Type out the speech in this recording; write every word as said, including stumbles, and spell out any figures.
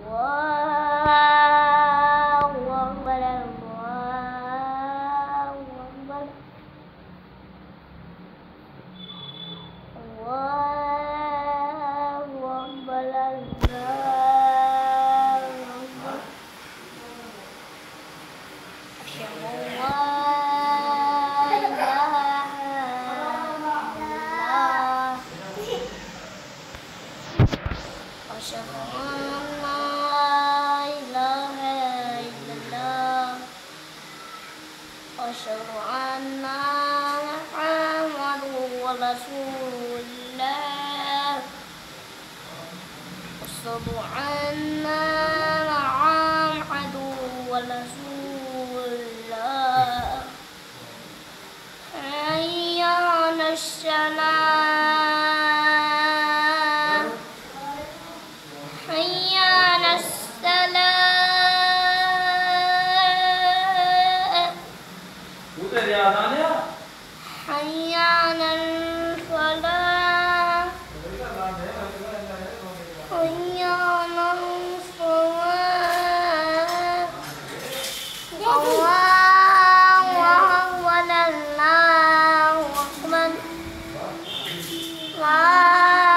Asyhadu anna Muhammadur Rasulullah. Asyhadu anna Muhammadur Rasulullah. Hayya 'alas salah. Hayya 'alas salah. Hayya 'alal falah. Hayya 'alal falah. Allahu akbar, Allahu akbar.